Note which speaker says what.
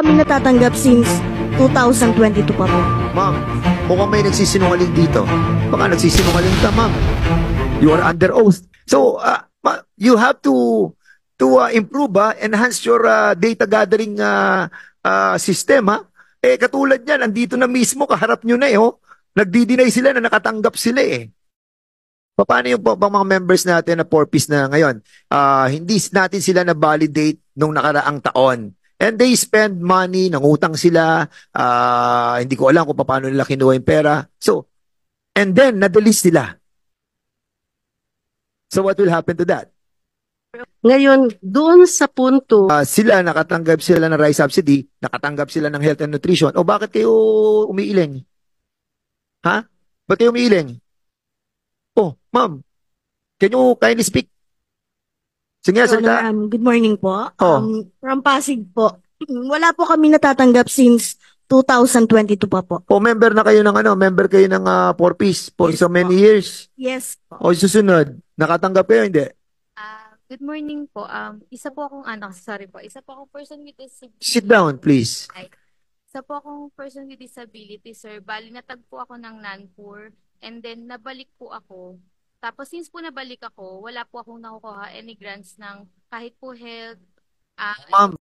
Speaker 1: kami natatanggap since 2022 pa po.
Speaker 2: Ma'am, mukhang may nagsisinungaling dito. Baka nagsisinungaling ka, ma'am. You are under oath. So, you have to improve, enhance your data gathering system, ha? Eh, katulad niyan, andito na mismo, kaharap nyo na eh, oh. Nagdi-deny sila na nakatanggap sila eh. Paano yung mga members natin na 4-piece na ngayon? Hindi natin sila na-validate nung nakaraang taon. And they spend money, nangutang sila, hindi ko alam kung paano nila kinuha yung pera. So, and then, na-delete sila. So, what will happen to that?
Speaker 3: Ngayon, doon sa punto,
Speaker 2: Sila, nakatanggap sila ng rice subsidy, nakatanggap sila ng health and nutrition. O bakit kayo umiiling? Ha? Bakit kayo umiiling? Oh, ma'am, can you kindly speak? Sige,
Speaker 1: Your
Speaker 2: salita.
Speaker 1: Honor, good morning po.
Speaker 2: Oh.
Speaker 1: From Pasig po. Wala po kami natatanggap since 2022 pa po.
Speaker 2: O member na kayo ng member kayo ng 4-piece for
Speaker 1: Yes
Speaker 2: so
Speaker 1: po.
Speaker 2: many years.
Speaker 1: Yes po.
Speaker 2: O susunod, nakatanggap kayo, hindi?
Speaker 4: Good morning po. Isa po akong isa po akong person with disability.
Speaker 2: Sit down, please.
Speaker 4: Isa po akong person with disability, sir. Bali, natagpo ako ng NANPUR and then nabalik po ako. Tapos since po nabalik ako, wala po akong nakukuha any grants ng kahit po health.
Speaker 2: Ma'am,